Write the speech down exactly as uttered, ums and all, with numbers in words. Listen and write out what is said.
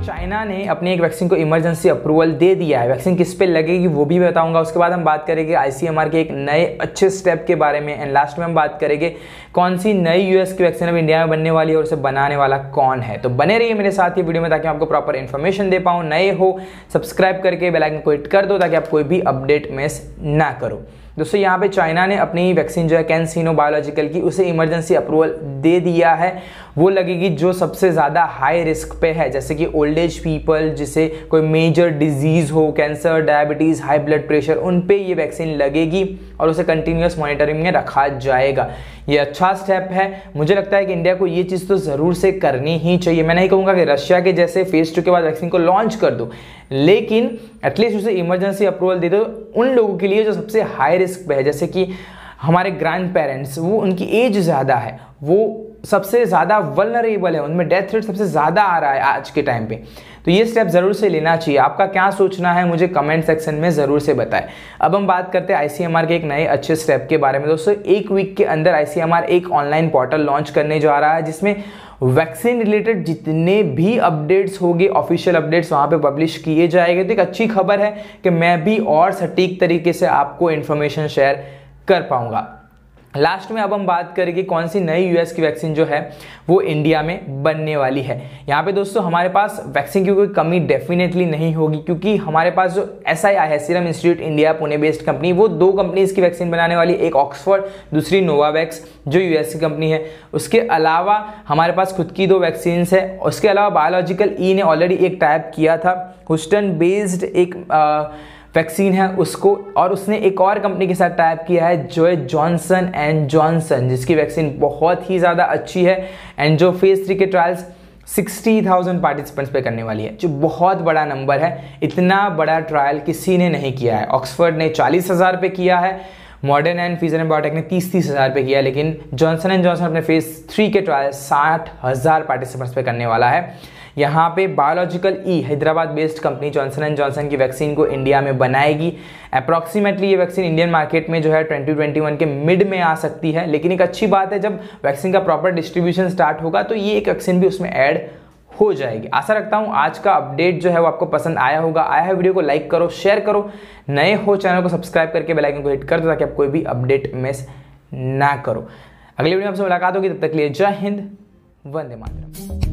China ने अपनी एक वैक्सीन को इमरजेंसी अप्रूवल दे दिया है। वैक्सीन किस पे लगेगी वो भी बताऊंगा। उसके बाद हम बात करेंगे आईसीएमआर के एक नए अच्छे स्टेप के बारे में। एंड लास्ट में हम बात करेंगे कौन सी नई यूएस की वैक्सीन अब इंडिया में बनने वाली है और उसे बनाने वाला कौन है। तो बने रहिए मेरे साथ ये वीडियो में ताकि आपको प्रॉपर इन्फॉर्मेशन दे पाऊँ। नए हो सब्सक्राइब करके बेल आइकन को हिट कर दो ताकि आप कोई भी अपडेट मिस ना करो। दोस्तों यहाँ पे चाइना ने अपनी वैक्सीन जो है कैंसिनो बायोलॉजिकल की उसे इमरजेंसी अप्रूवल दे दिया है। वो लगेगी जो सबसे ज़्यादा हाई रिस्क पे है, जैसे कि ओल्ड एज पीपल, जिसे कोई मेजर डिजीज़ हो, cancer, diabetes, high blood pressure, उन पे ये वैक्सीन लगेगी और उसे कंटिन्यूस मॉनिटरिंग में रखा जाएगा। ये अच्छा स्टेप है। मुझे लगता है कि इंडिया को ये चीज़ तो ज़रूर से करनी ही चाहिए। मैं नहीं कहूँगा कि रशिया के जैसे फेज टू के बाद वैक्सीन को लॉन्च कर दो, लेकिन एटलीस्ट उसे इमरजेंसी अप्रूवल दे दो उन लोगों के लिए जो सबसे हाई रिस्क पे है, जैसे कि हमारे ग्रैंड पेरेंट्स, वो उनकी एज ज़्यादा है, वो सबसे ज़्यादा वल्नरेबल है, उनमें डेथ रेट सबसे ज़्यादा आ रहा है आज के टाइम पे। तो ये स्टेप ज़रूर से लेना चाहिए। आपका क्या सोचना है मुझे कमेंट सेक्शन में ज़रूर से बताएं। अब हम बात करते हैं आईसीएमआर के एक नए अच्छे स्टेप के बारे में। दोस्तों एक वीक के अंदर आईसीएमआर एक ऑनलाइन पोर्टल लॉन्च करने जा रहा है जिसमें वैक्सीन रिलेटेड जितने भी अपडेट्स होंगे, ऑफिशियल अपडेट्स वहाँ पे पब्लिश किए जाएंगे। तो एक अच्छी खबर है कि मैं भी और सटीक तरीके से आपको इन्फॉर्मेशन शेयर कर पाऊँगा। लास्ट में अब हम बात करेंगे कौन सी नई यूएस की वैक्सीन जो है वो इंडिया में बनने वाली है। यहाँ पे दोस्तों हमारे पास वैक्सीन की कोई कमी डेफिनेटली नहीं होगी, क्योंकि हमारे पास जो एसआईआई है, serum institute India Pune based company, वो दो कंपनीज की वैक्सीन बनाने वाली, एक ऑक्सफोर्ड, दूसरी नोवावैक्स जो यूएस की कंपनी है। उसके अलावा हमारे पास खुद की दो वैक्सीन है। उसके अलावा बायोलॉजिकल ई ने ऑलरेडी एक टाइप किया था, ह्यूस्टन बेस्ड एक आ, वैक्सीन है उसको, और उसने एक और कंपनी के साथ टाइप किया है जो है जॉनसन एंड जॉनसन, जिसकी वैक्सीन बहुत ही ज़्यादा अच्छी है एंड जो फेज थ्री के ट्रायल्स साठ हज़ार पार्टिसिपेंट्स पे करने वाली है, जो बहुत बड़ा नंबर है। इतना बड़ा ट्रायल किसी ने नहीं किया है। ऑक्सफोर्ड ने चालीस हज़ार पे किया है, Moderna and Pfizer and BioNTech ने तीस तीस हज़ार पे किया, लेकिन जॉनसन एंड जॉनसन अपने फेज थ्री के ट्रायल साठ हज़ार पार्टिसिपेंट्स पे करने वाला है। यहाँ पे Biological E Hyderabad based company Johnson and Johnson की वैक्सीन को इंडिया में बनाएगी। अप्रॉक्सीमेटली ये वैक्सीन इंडियन मार्केट में जो है ट्वेंटी ट्वेंटी वन के मिड में आ सकती है, लेकिन एक अच्छी बात है जब वैक्सीन का प्रॉपर डिस्ट्रीब्यूशन स्टार्ट होगा तो ये एक वैक्सीन भी उसमें ऐड हो जाएगी। आशा रखता हूँ आज का अपडेट जो है वो आपको पसंद आया होगा। आया है वीडियो को लाइक करो, शेयर करो, नए हो चैनल को सब्सक्राइब करके बेल आइकन को हिट कर दो ताकि आप कोई भी अपडेट मिस ना करो। अगली वीडियो में आपसे मुलाकात होगी, तब तक के लिए जय हिंद, वंदे मातरम।